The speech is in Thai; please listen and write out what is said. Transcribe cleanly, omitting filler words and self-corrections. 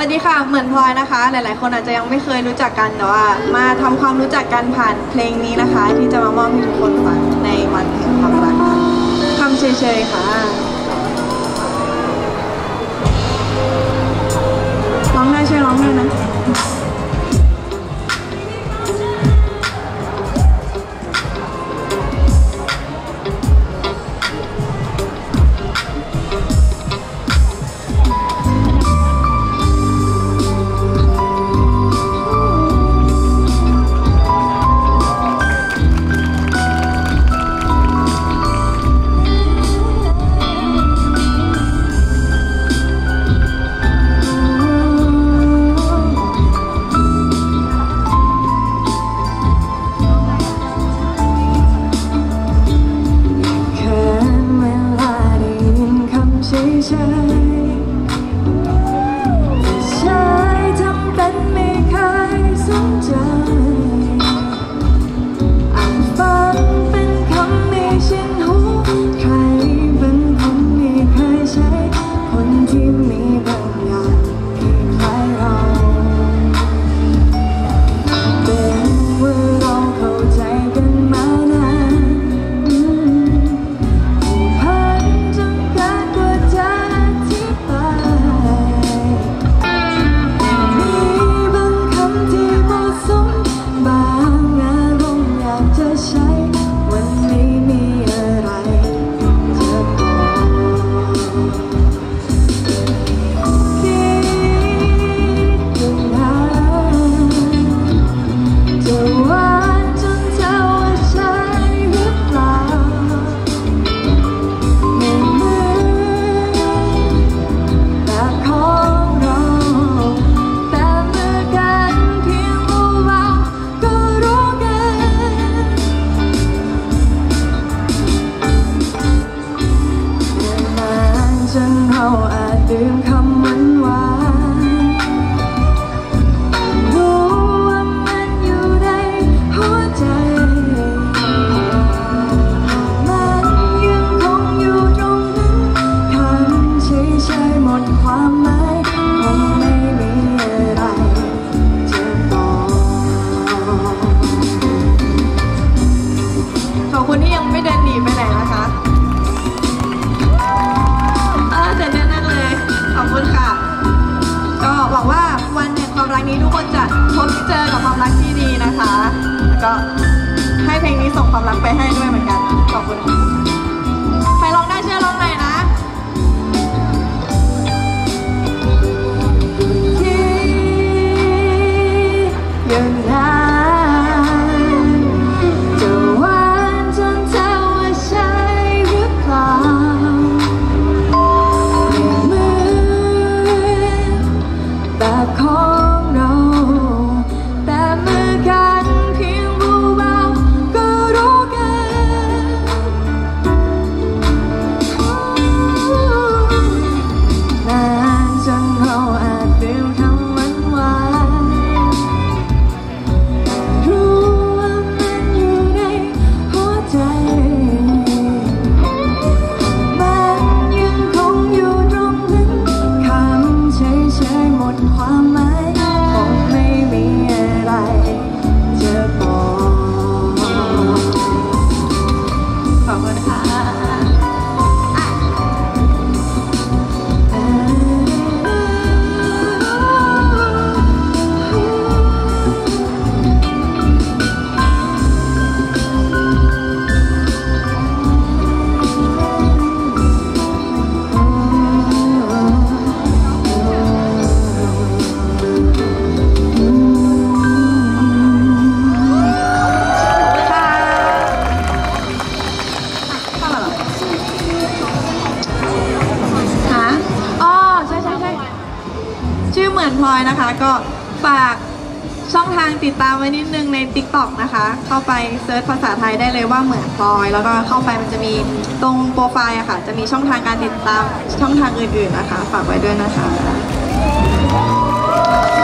วัสดีค่ะเหมือนพลอยนะคะหลายๆคนอาจจะยังไม่เคยรู้จักกันแต่ว่ามาทำความรู้จักกันผ่านเพลงนี้นะคะที่จะมามอบให้ทุกคนฟังในวันแห่งความรักค่ะคำเฉยๆค่ะร้องได้ช่วยร้องด้วยนะทุกคนจะพบเจอกับความรักที่ดีนะคะแล้วก็ให้เพลงนี้ส่งความรักไปให้ด้วยเหมือนกันขอบคุณใครร้องได้เชื่อร้องหน่อยนะยังไงจะหวานจนเธอว่าใช่หรือเปล่าเหมือนแบบของพลอยนะคะก็ฝากช่องทางติดตามไว้นิดนึงใน TikTok นะคะเข้าไปเซิร์ชภาษาไทยได้เลยว่าเหมือนพลอยแล้วก็เข้าไปมันจะมีตรงโปรไฟล์อะค่ะจะมีช่องทางการติดตามช่องทางอื่นๆนะคะฝากไว้ด้วยนะคะ